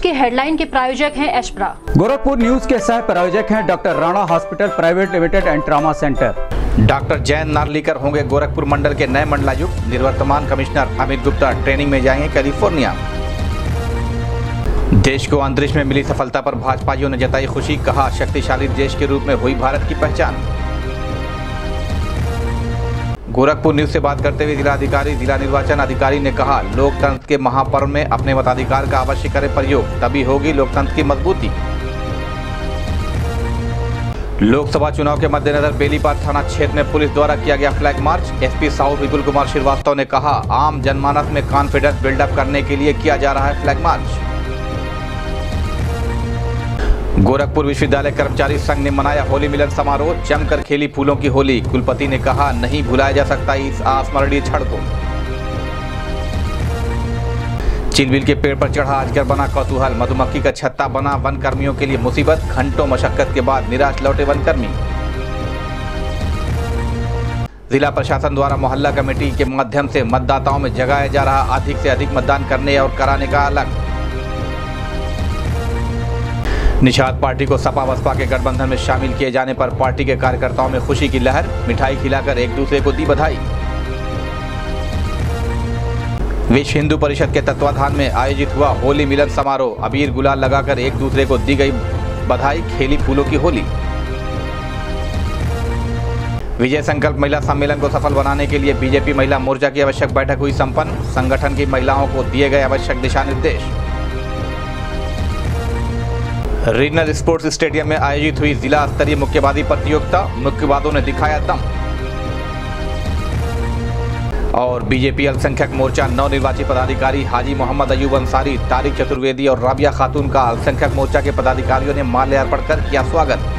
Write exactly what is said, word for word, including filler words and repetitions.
के हेडलाइन के प्रायोजक हैं एशप्रा। गोरखपुर न्यूज के सह प्रायोजक हैं doctor Rana hospital private limited and trauma centre. Doctor Jayant Narlikar होंगे गोरखपुर मंडल के नए मंडलायुक्त। निवर्तमान कमिश्नर अमित गुप्ता ट्रेनिंग में जाएंगे कैलिफोर्निया। देश को अंतरिक्ष में मिली सफलता पर भाजपाइयों ने जताई खुशी, कहा शक्तिशाली देश के रूप में हुई भारत की पहचान। गोरखपुर न्यूज से बात करते हुए जिलाधिकारी जिला निर्वाचन अधिकारी ने कहा, लोकतंत्र के महापर्व में अपने मताधिकार का अवश्य करें प्रयोग, तभी होगी लोकतंत्र की मजबूती। लोकसभा चुनाव के मद्देनजर बेलीपार थाना क्षेत्र में पुलिस द्वारा किया गया flag march. SP south Vipul Kumar Shrivastava ने कहा, आम जनमानस में कॉन्फिडेंस बिल्डअप करने के लिए किया जा रहा है फ्लैग मार्च। गोरखपुर विश्वविद्यालय कर्मचारी संघ ने मनाया होली मिलन समारोह, जमकर खेली फूलों की होली। कुलपति ने कहा, नहीं भुलाया जा सकता इस अस्मरणीय क्षण को। चिलबिल के पेड़ पर चढ़ा अजगर बना कौतूहल, मधुमक्खी का छत्ता बना वन कर्मियों के लिए मुसीबत। घंटों मशक्कत के बाद निराश लौटे वन कर्मी। जिला प्रशासन द्वारा मोहल्ला कमेटी के माध्यम से मतदाताओं में जगाया जा रहा अधिक से अधिक मतदान करने और कराने का अलग। निषाद पार्टी को सपा बसपा के गठबंधन में शामिल किए जाने पर पार्टी के कार्यकर्ताओं में खुशी की लहर, मिठाई खिलाकर एक दूसरे को दी बधाई। विश्व हिंदू परिषद के तत्वाधान में आयोजित हुआ होली मिलन समारोह, अबीर गुलाल लगाकर एक दूसरे को दी गई बधाई, खेली फूलों की होली। विजय संकल्प महिला सम्मेलन को सफल बनाने के लिए बीजेपी महिला मोर्चा की आवश्यक बैठक हुई संपन्न। संगठन की महिलाओं को दिए गए आवश्यक दिशा निर्देश। रीजनल स्पोर्ट्स स्टेडियम में आयोजित हुई जिला स्तरीय मुक्केबाजी प्रतियोगिता, मुक्केबाजों ने दिखाया दम। और बीजेपी अल्पसंख्यक मोर्चा नवनिर्वाचित पदाधिकारी हाजी मोहम्मद अयूब अंसारी, तारिक चतुर्वेदी और राबिया खातून का अल्पसंख्यक मोर्चा के पदाधिकारियों ने माल्यार्पण कर किया स्वागत।